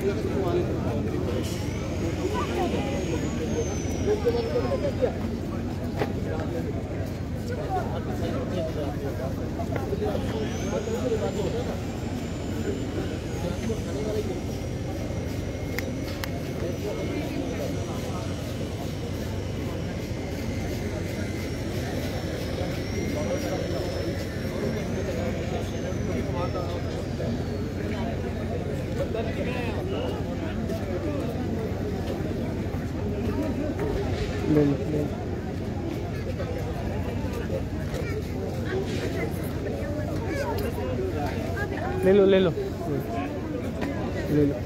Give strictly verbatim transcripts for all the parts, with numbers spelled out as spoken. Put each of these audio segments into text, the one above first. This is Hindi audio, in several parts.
ले लो ले लो ले लो।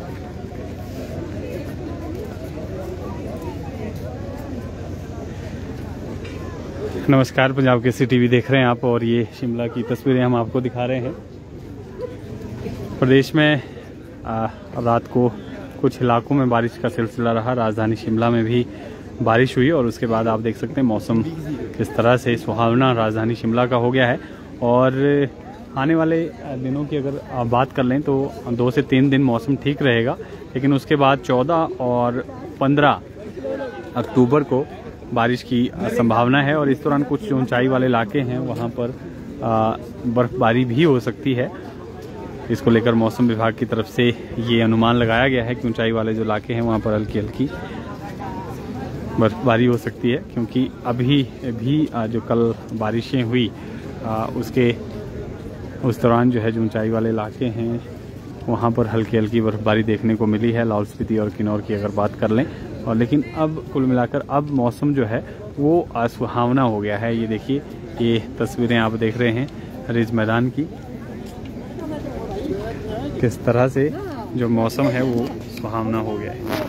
नमस्कार, पंजाब केसरी टीवी देख रहे हैं आप और ये शिमला की तस्वीरें हम आपको दिखा रहे हैं। प्रदेश में आ, रात को कुछ इलाकों में बारिश का सिलसिला रहा। राजधानी शिमला में भी बारिश हुई और उसके बाद आप देख सकते हैं मौसम किस तरह से सुहावना राजधानी शिमला का हो गया है। और आने वाले दिनों की अगर बात कर लें तो दो से तीन दिन मौसम ठीक रहेगा, लेकिन उसके बाद चौदह और पंद्रह अक्टूबर को बारिश की संभावना है। और इस दौरान कुछ जो ऊंचाई वाले इलाके हैं वहां पर बर्फबारी भी हो सकती है। इसको लेकर मौसम विभाग की तरफ से ये अनुमान लगाया गया है कि ऊंचाई वाले जो इलाके हैं वहां पर हल्की हल्की बर्फबारी हो सकती है, क्योंकि अभी भी जो कल बारिशें हुई उसके उस दौरान जो है जो ऊंचाई वाले इलाके हैं वहाँ पर हल्की हल्की बर्फबारी देखने को मिली है, लाहौल स्पीति और किन्नौर की अगर बात कर लें। और लेकिन अब कुल मिलाकर अब मौसम जो है वो सुहावना हो गया है। ये देखिए, ये तस्वीरें आप देख रहे हैं रिज मैदान की, किस तरह से जो मौसम है वो सुहावना हो गया है।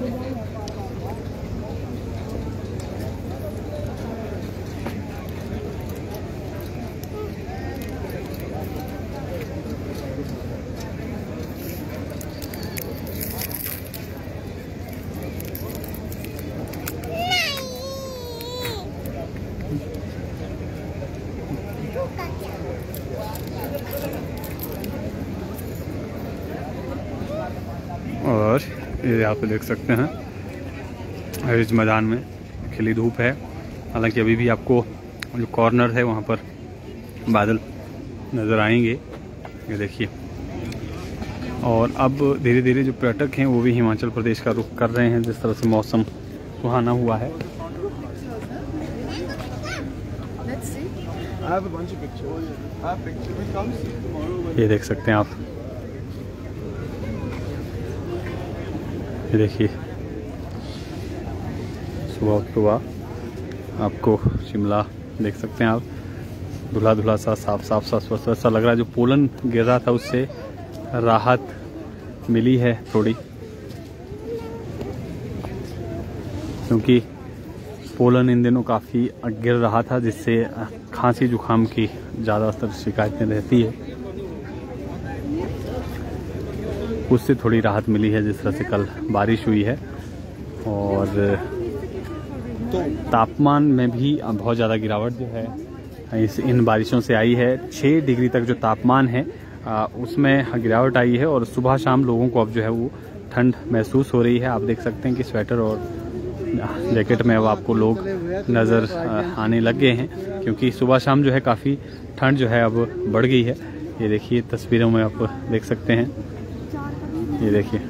और ये आप देख सकते हैं रिज मैदान में खिली धूप है। हालांकि अभी भी आपको जो कॉर्नर है वहाँ पर बादल नज़र आएंगे, ये देखिए। और अब धीरे धीरे जो पर्यटक हैं वो भी हिमाचल प्रदेश का रुख कर रहे हैं, जिस तरह से मौसम सुहाना हुआ है। ये देख सकते हैं आप, ये देखिए सुबह सुबह आपको शिमला देख सकते हैं आप, धुला धुला सा साफ साफ सा स्वच्छ सा लग रहा है। जो पोलन गिर रहा था उससे राहत मिली है थोड़ी, क्योंकि पोलन इन दिनों काफ़ी गिर रहा था, जिससे खांसी जुकाम की ज़्यादातर शिकायतें रहती है, उससे थोड़ी राहत मिली है जिस तरह से कल बारिश हुई है। और तापमान में भी बहुत ज़्यादा गिरावट जो है इस इन बारिशों से आई है। छः डिग्री तक जो तापमान है आ, उसमें गिरावट आई है। और सुबह शाम लोगों को अब जो है वो ठंड महसूस हो रही है। आप देख सकते हैं कि स्वेटर और जैकेट में अब आपको लोग नज़र आने लग गए हैं, क्योंकि सुबह शाम जो है काफ़ी ठंड जो है अब बढ़ गई है। ये देखिए तस्वीरों में आप देख सकते हैं, ये देखिए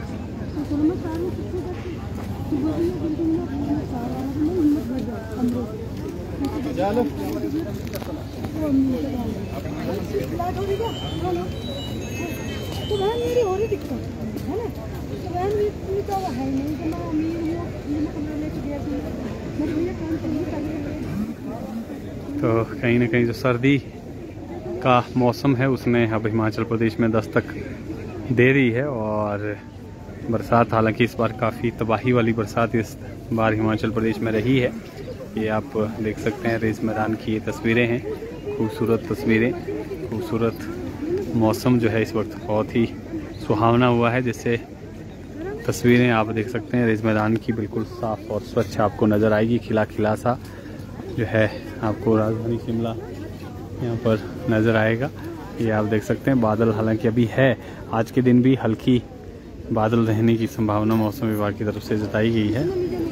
तो कहीं ना कहीं जो सर्दी का मौसम है उसने अब हिमाचल प्रदेश में दस्तक दे रही है। और बरसात, हालांकि इस बार काफ़ी तबाही वाली बरसात इस बार हिमाचल प्रदेश में रही है। ये आप देख सकते हैं रेस मैदान की ये तस्वीरें हैं, खूबसूरत तस्वीरें, खूबसूरत मौसम जो है इस वक्त बहुत ही सुहावना हुआ है, जिससे तस्वीरें आप देख सकते हैं रेस मैदान की बिल्कुल साफ़ और स्वच्छ आपको नज़र आएगी। खिला खिला सा जो है आपको राजधानी शिमला यहाँ पर नज़र आएगा। ये आप देख सकते हैं बादल हालांकि अभी है, आज के दिन भी हल्की बादल रहने की संभावना मौसम विभाग की तरफ से जताई गई है।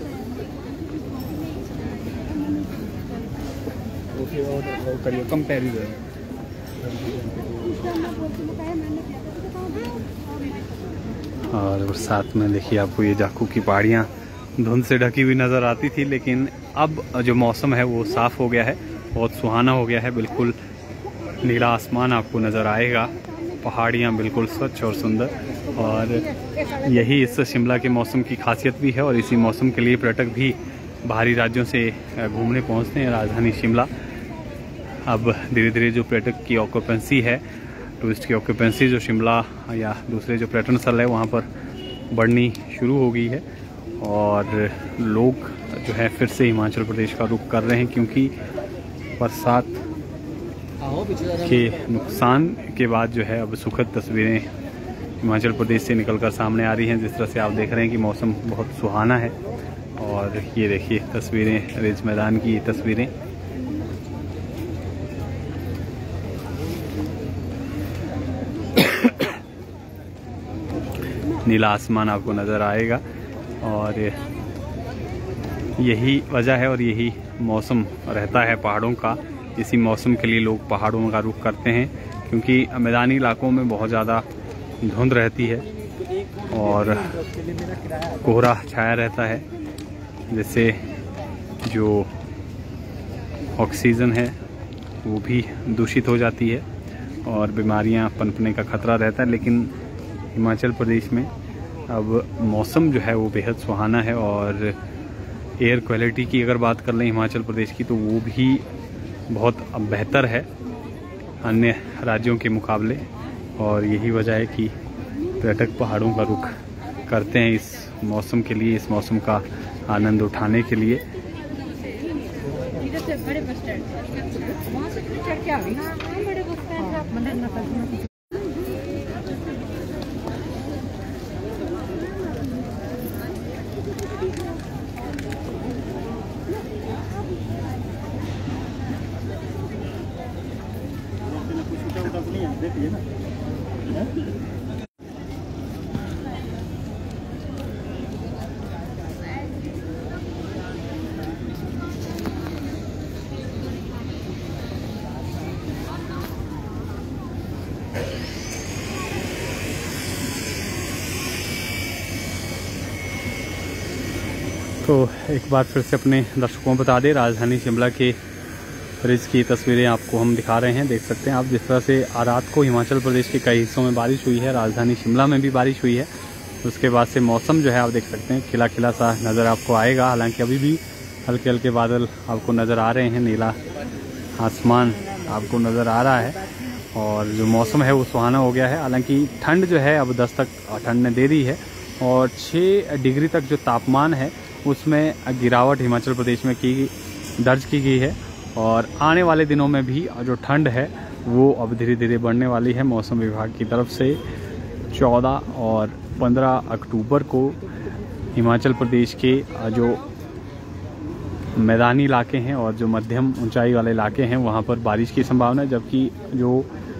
और साथ में देखिए आपको ये जाखू की पहाड़ियाँ धुंध से ढकी हुई नज़र आती थी, लेकिन अब जो मौसम है वो साफ़ हो गया है, बहुत सुहाना हो गया है। बिल्कुल नीला आसमान आपको नज़र आएगा, पहाड़ियाँ बिल्कुल स्वच्छ और सुंदर। और यही इस शिमला के मौसम की खासियत भी है, और इसी मौसम के लिए पर्यटक भी बाहरी राज्यों से घूमने पहुँचते हैं राजधानी शिमला। अब धीरे धीरे जो पर्यटक की ऑक्यूपेंसी है, टूरिस्ट की ऑक्यूपेंसी जो शिमला या दूसरे जो पर्यटन स्थल है वहाँ पर बढ़नी शुरू हो गई है, और लोग जो है फिर से हिमाचल प्रदेश का रुख कर रहे हैं, क्योंकि बरसात के नुकसान के बाद जो है अब सुखद तस्वीरें हिमाचल प्रदेश से निकलकर सामने आ रही हैं। जिस तरह से आप देख रहे हैं कि मौसम बहुत सुहाना है, और ये देखिए तस्वीरें रिज मैदान की तस्वीरें। नीला आसमान आपको नज़र आएगा, और यही वजह है और यही मौसम रहता है पहाड़ों का। इसी मौसम के लिए लोग पहाड़ों का रुख करते हैं, क्योंकि मैदानी इलाकों में बहुत ज़्यादा धुंध रहती है और कोहरा छाया रहता है, जिससे जो ऑक्सीजन है वो भी दूषित हो जाती है और बीमारियां पनपने का खतरा रहता है। लेकिन हिमाचल प्रदेश में अब मौसम जो है वो बेहद सुहाना है, और एयर क्वालिटी की अगर बात कर लें हिमाचल प्रदेश की तो वो भी बहुत बेहतर है अन्य राज्यों के मुकाबले। और यही वजह है कि पर्यटक पहाड़ों का रुख करते हैं इस मौसम के लिए, इस मौसम का आनंद उठाने के लिए। तो एक बार फिर से अपने दर्शकों को बता दें, राजधानी शिमला के रिज की तस्वीरें आपको हम दिखा रहे हैं। देख सकते हैं आप जिस तरह से रात को हिमाचल प्रदेश के कई हिस्सों में बारिश हुई है, राजधानी शिमला में भी बारिश हुई है। उसके बाद से मौसम जो है आप देख सकते हैं खिला खिला सा नज़र आपको आएगा। हालांकि अभी भी हल्के हल्के बादल आपको नज़र आ रहे हैं, नीला आसमान आपको नज़र आ रहा है, और जो मौसम है वो सुहाना हो गया है। हालांकि ठंड जो है अब दस तक ठंड ने दे दी है, और छः डिग्री तक जो तापमान है उसमें गिरावट हिमाचल प्रदेश में की दर्ज की गई है। और आने वाले दिनों में भी जो ठंड है वो अब धीरे धीरे बढ़ने वाली है। मौसम विभाग की तरफ से चौदह और पंद्रह अक्टूबर को हिमाचल प्रदेश के जो मैदानी इलाके हैं और जो मध्यम ऊंचाई वाले इलाके हैं वहाँ पर बारिश की संभावना है, जबकि जो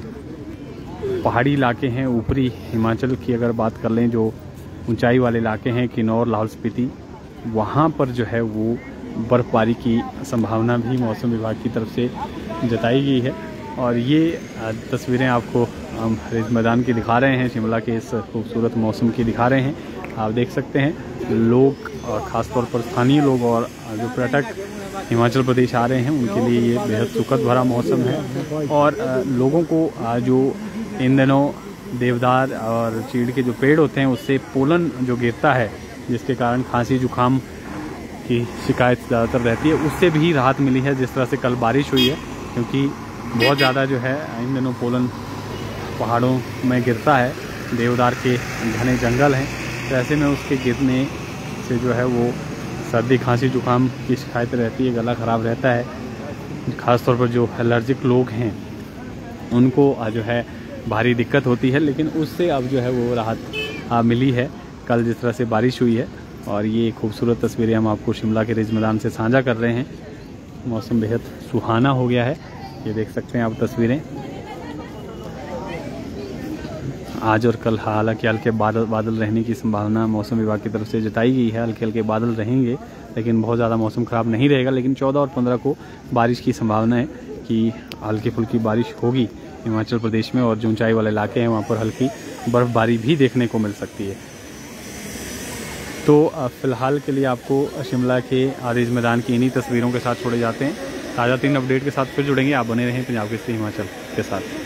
पहाड़ी इलाके हैं ऊपरी हिमाचल की अगर बात कर लें, जो ऊंचाई वाले इलाके हैं किन्नौर, लाहौल स्पीति, वहाँ पर जो है वो बर्फ़बारी की संभावना भी मौसम विभाग की तरफ से जताई गई है। और ये तस्वीरें आपको हम रिज मैदान की दिखा रहे हैं, शिमला के इस खूबसूरत मौसम की दिखा रहे हैं। आप देख सकते हैं लोग, ख़ासतौर पर स्थानीय लोग और जो पर्यटक हिमाचल प्रदेश आ रहे हैं उनके लिए ये बेहद सुखद भरा मौसम है। और लोगों को जो इन दिनों देवदार और चीड़ के जो पेड़ होते हैं उससे पोलन जो गिरता है, जिसके कारण खांसी जुकाम की शिकायत ज़्यादातर रहती है, उससे भी राहत मिली है। जिस तरह से कल बारिश हुई है, क्योंकि बहुत ज़्यादा जो है इन दिनों पोलन पहाड़ों में गिरता है, देवदार के घने जंगल हैं, तो ऐसे में उसके गिरने से जो है वो सर्दी खांसी जुकाम की शिकायत रहती है, गला ख़राब रहता है। ख़ासतौर पर जो एलर्जिक लोग हैं उनको जो है भारी दिक्कत होती है, लेकिन उससे अब जो है वो राहत मिली है कल जिस तरह से बारिश हुई है। और ये खूबसूरत तस्वीरें हम आपको शिमला के रिज मैदान से साझा कर रहे हैं। मौसम बेहद सुहाना हो गया है, ये देख सकते हैं आप तस्वीरें। आज और कल हालांकि हल्के बादल बादल रहने की संभावना मौसम विभाग की तरफ से जताई गई है। हल्के हल्के बादल रहेंगे लेकिन बहुत ज़्यादा मौसम ख़राब नहीं रहेगा। लेकिन चौदह और पंद्रह को बारिश की संभावना है कि हल्की फुल्की बारिश होगी हिमाचल प्रदेश में, और जो ऊंचाई वाले इलाके हैं वहाँ पर हल्की बर्फ़बारी भी देखने को मिल सकती है। तो फ़िलहाल के लिए आपको शिमला के आरिज़ मैदान की इन्हीं तस्वीरों के साथ छोड़े जाते हैं। ताज़ा तीन अपडेट के साथ फिर जुड़ेंगे। आप बने रहें पंजाब केसरी हिमाचल के साथ।